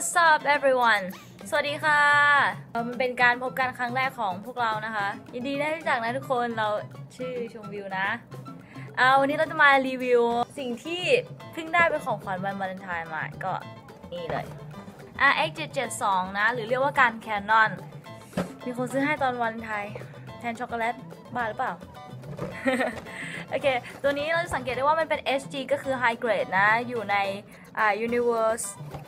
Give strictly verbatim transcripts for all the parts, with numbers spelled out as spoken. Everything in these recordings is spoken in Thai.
What's up everyone สวัสดีค่ะมันเป็นการพบกันครั้งแรกของพวกเรานะคะยินดีได้รู้จักนะทุกคนเราชื่อชมวิวนะเอาวันนี้เราจะมารีวิวสิ่งที่เพิ่งได้เป็นของขวัญวันวาเลนไทน์มาก็นี่เลย อาร์ เอ็กซ์ เจ็ด เจ็ด สอง นะหรือเรียกว่าการแคนนอนมีคนซื้อให้ตอนวาเลนไทน์แทนช็อกโกแลตบ้าหรือเปล่า โอเคตัวนี้เราจะสังเกตได้ว่ามันเป็น เอช จี ก็คือ High Grade นะอยู่ในอ่า Universe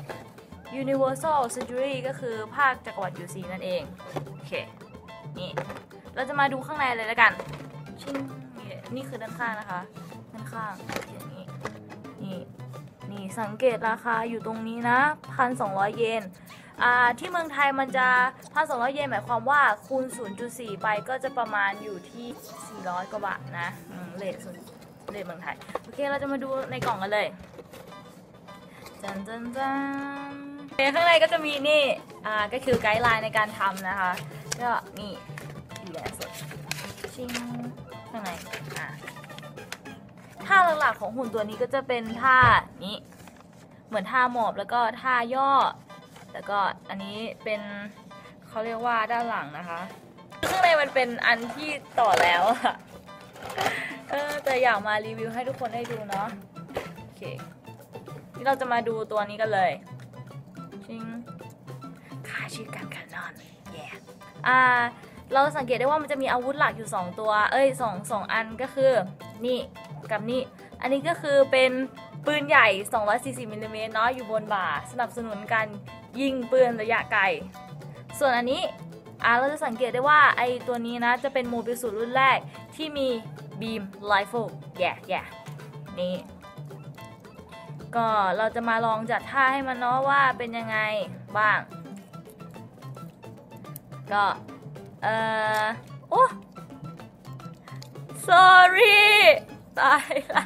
Universal Surgery ก็คือภาคจักรวรรดิ ยู ซี นั่นเองโอเคนี่เราจะมาดูข้างในเลยแล้วกันชิ้นนี่คือด้านข้างนะคะด้านข้างอย่างนี้นี่นี่สังเกตราคาอยู่ตรงนี้นะ หนึ่งพันสองร้อย เยนอ่าที่เมืองไทยมันจะ หนึ่งพันสองร้อย เยนหมายความว่าคูณ ศูนย์จุดสี่ ไปก็จะประมาณอยู่ที่สี่ร้อยกว่าบาทนะเลทเลทเมืองไทยโอเคเราจะมาดูในกล่องกันเลยจันจันจันข้างในก็จะมีนี่อ่าก็คือไกด์ไลน์ในการทำนะคะก็นี่อีแลสดชิ้นข้างในอ่าท่าหลักๆของหุ่นตัวนี้ก็จะเป็นท่านี้เหมือนท่าหมอบแล้วก็ท่าย่อแล้วก็อันนี้เป็นเขาเรียกว่าด้านหลังนะคะข้างในมันเป็นอันที่ต่อแล้วอะเออแต่อยากมารีวิวให้ทุกคนได้ดูเนาะโอเคนี่เราจะมาดูตัวนี้กันเลยชิงค่าชื่อการแคนนอนแย่อ่าเราสังเกตได้ว่ามันจะมีอาวุธหลักอยู่สองตัวเอ้ยสองสองอันก็คือนี่กับนี่อันนี้ก็คือเป็นปืนใหญ่สองร้อยสี่สิบมิลลิเมตรเนาะอยู่บนบ่าสนับสนุนการยิงปืนระยะไกลส่วนอันนี้อ่าเราจะสังเกตได้ว่าไอตัวนี้นะจะเป็นโมบิลสูตรรุ่นแรกที่มีบีมไรเฟิลแย่แย่นี่ก็เราจะมาลองจัดท่าให้มันเนาะว่าเป็นยังไงบ้างก็เอ่อโอ้ sorry ตายละ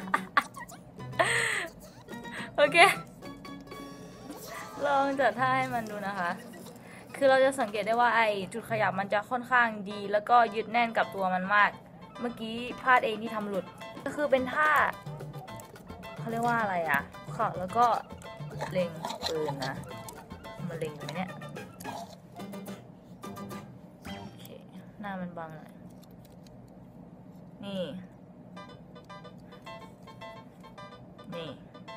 โอเคลองจัดท่าให้มันดูนะคะคือเราจะสังเกตได้ว่าไอจุดขยับมันจะค่อนข้างดีแล้วก็ยึดแน่นกับตัวมันมากเมื่อกี้พลาดเองที่ทำหลุดก็คือเป็นท่าเขาเรียกว่าอะไรอ่ะขอแล้วก็เล็งปืนนะมาเล็งไหมเนี่ยโอเคหน้ามันบังหน่อยนี่นี่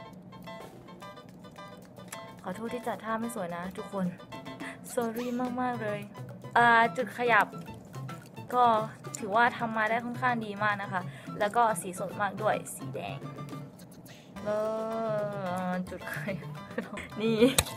ขอโทษที่จัดท่าไม่สวยนะทุกคน sorry มากๆเลยอ่าจุดขยับก็ถือว่าทำมาได้ค่อนข้างดีมากนะคะแล้วก็สีสดมากด้วยสีแดงแล้วจุดขยับนี่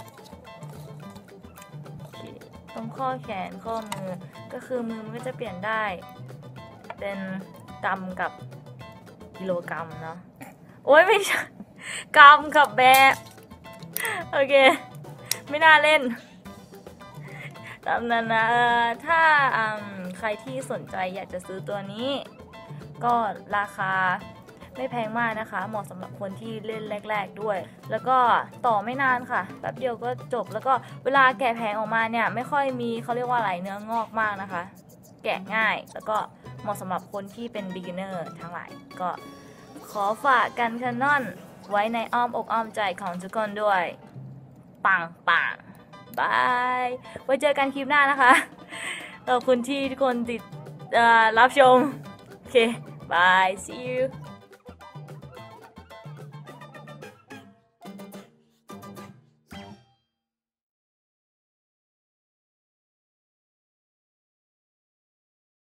ตรงข้อแขนข้อมือก็คือมือมันก็จะเปลี่ยนได้เป็นกรัมกับกิโลกรัมเนาะโอ้ยไม่ใช่กรัมกับแบบโอเคไม่น่าเล่นตามนั้นนะถ้าใครที่สนใจอยากจะซื้อตัวนี้ก็ราคาไม่แพงมากนะคะเหมาะสำหรับคนที่เล่นแรกๆด้วยแล้วก็ต่อไม่นานค่ะแป๊บเดียวก็จบแล้วก็เวลาแกะแผงออกมาเนี่ยไม่ค่อยมีเขาเรียกว่าอะไรเนื้องอกมากนะคะแกะง่ายแล้วก็เหมาะสำหรับคนที่เป็น beginner ทั้งหลายก็ขอฝากกันแคนนอนไว้ในอ้อมอกอ้อมใจของทุกคนด้วยปังปังบายไว้เจอกันคลิปหน้านะคะขอบคุณที่ทุกคนติดรับชมโอเคบาย see you